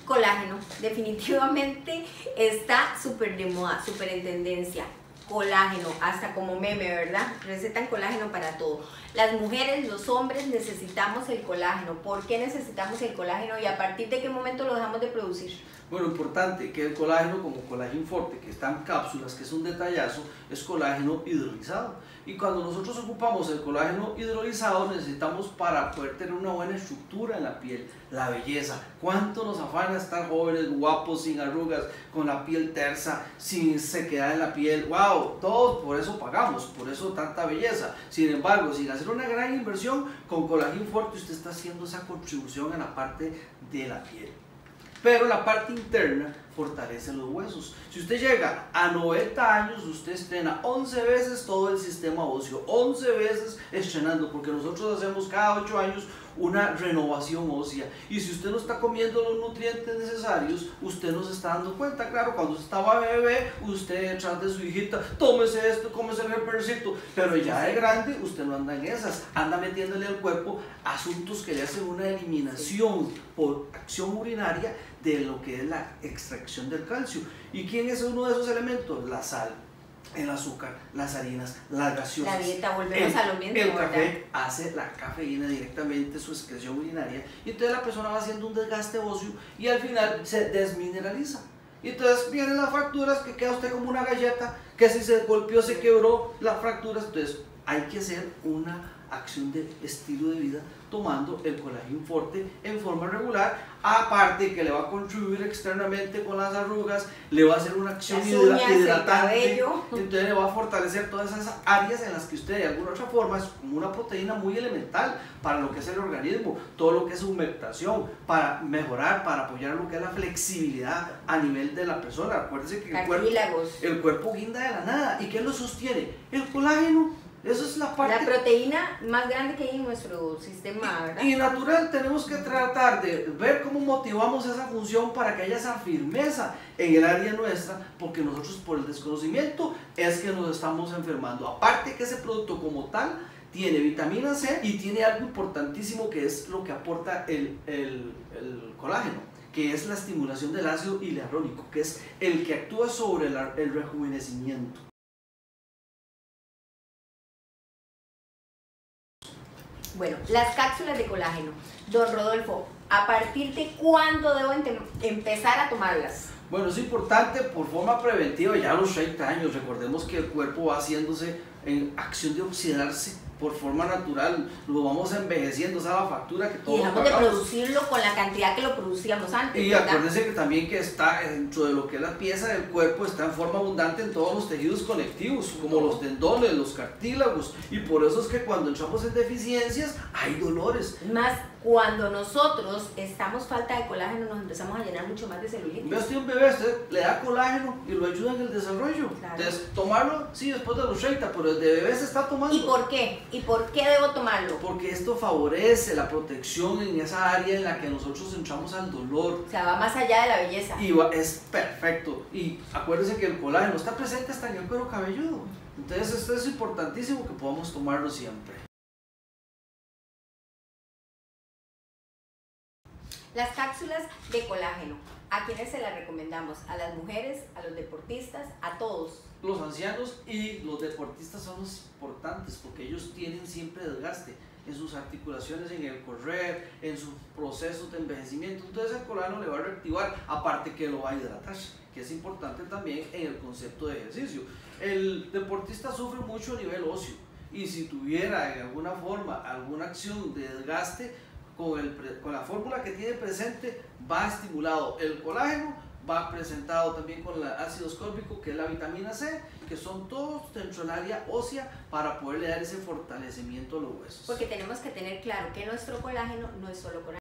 Colágeno, definitivamente está súper de moda, súper en tendencia. Colágeno, hasta como meme, ¿verdad? Recetan colágeno para todo. Las mujeres, los hombres necesitamos el colágeno. ¿Por qué necesitamos el colágeno y a partir de qué momento lo dejamos de producir? Bueno, importante que el colágeno, como Colágeno Forte, que está en cápsulas, que es un detallazo, es colágeno hidrolizado. Y cuando nosotros ocupamos el colágeno hidrolizado, necesitamos para poder tener una buena estructura en la piel, la belleza. ¿Cuánto nos afana estar jóvenes, guapos, sin arrugas, con la piel tersa, sin sequedad en la piel? ¡Wow! Todos por eso pagamos, por eso tanta belleza. Sin embargo, sin hacer una gran inversión, con Colágeno Forte usted está haciendo esa contribución en la parte de la piel. Pero la parte interna fortalece los huesos. Si usted llega a 90 años, usted estrena 11 veces todo el sistema óseo, 11 veces estrenando, porque nosotros hacemos cada 8 años una renovación ósea. Y si usted no está comiendo los nutrientes necesarios, usted no se está dando cuenta. Claro, cuando usted estaba bebé, usted detrás de su hijita, tómese esto, cómese el percito, pero ya de grande, usted no anda en esas, anda metiéndole al cuerpo asuntos que le hacen una eliminación por acción urinaria de lo que es la extracción del calcio. ¿Y quién es uno de esos elementos? La sal, el azúcar, las harinas, las gaseosas. La dieta, volvemos a lo mismo. El café hace la cafeína directamente su excreción urinaria y entonces la persona va haciendo un desgaste óseo y al final se desmineraliza. Y entonces vienen las fracturas, que queda usted como una galleta, que si se golpeó se quebró las fracturas. Entonces hay que hacer una acción de estilo de vida tomando el Colágeno Forte en forma regular, aparte que le va a contribuir externamente con las arrugas, le va a hacer una acción hidratante, entonces le va a fortalecer todas esas áreas en las que usted de alguna otra forma es como una proteína muy elemental para lo que es el organismo, todo lo que es humectación, para mejorar, para apoyar lo que es la flexibilidad a nivel de la persona. Acuérdense que el cuerpo guinda de la nada. ¿Y qué lo sostiene? El colágeno. Eso es la parte... La proteína más grande que hay en nuestro sistema, ¿verdad? Y natural, tenemos que tratar de ver cómo motivamos esa función para que haya esa firmeza en el área nuestra, porque nosotros por el desconocimiento es que nos estamos enfermando. Aparte que ese producto como tal tiene vitamina C y tiene algo importantísimo que es lo que aporta el colágeno, que es la estimulación del ácido hialurónico, que es el que actúa sobre el rejuvenecimiento. Bueno, las cápsulas de colágeno. Don Rodolfo, ¿a partir de cuándo debo empezar a tomarlas? Bueno, es importante por forma preventiva ya a los 30 años. Recordemos que el cuerpo va haciéndose en acción de oxidarse por forma natural, lo vamos envejeciendo, esa es la factura que todos pagamos. Y dejamos de producirlo con la cantidad que lo producíamos antes. Y acuérdense que también que está dentro de lo que es la pieza del cuerpo, está en forma abundante en todos los tejidos conectivos, como los tendones, los cartílagos, y por eso es que cuando entramos en deficiencias hay dolores. Más cuando nosotros estamos falta de colágeno nos empezamos a llenar mucho más de celulitis. Ve usted un bebé, usted le da colágeno y lo ayuda en el desarrollo. Claro. Entonces, tomarlo, sí, después de los 30, pero desde bebé se está tomando. ¿Y por qué? ¿Y por qué debo tomarlo? Porque esto favorece la protección en esa área en la que nosotros entramos al dolor. O sea, va más allá de la belleza. Y es perfecto. Y acuérdense que el colágeno está presente hasta en el cuero cabelludo. Entonces esto es importantísimo que podamos tomarlo siempre. Las cápsulas de colágeno, ¿a quiénes se las recomendamos? ¿A las mujeres, a los deportistas, a todos? Los ancianos y los deportistas son los importantes porque ellos tienen siempre desgaste en sus articulaciones, en el correr, en sus procesos de envejecimiento. Entonces el colágeno le va a reactivar, aparte que lo va a hidratar, que es importante también en el concepto de ejercicio. El deportista sufre mucho a nivel óseo y si tuviera en alguna forma alguna acción de desgaste, con la fórmula que tiene presente va estimulado el colágeno, va presentado también con el ácido ascórbico, que es la vitamina C, que son todos dentro del área ósea para poderle dar ese fortalecimiento a los huesos. Porque tenemos que tener claro que nuestro colágeno no es solo colágeno.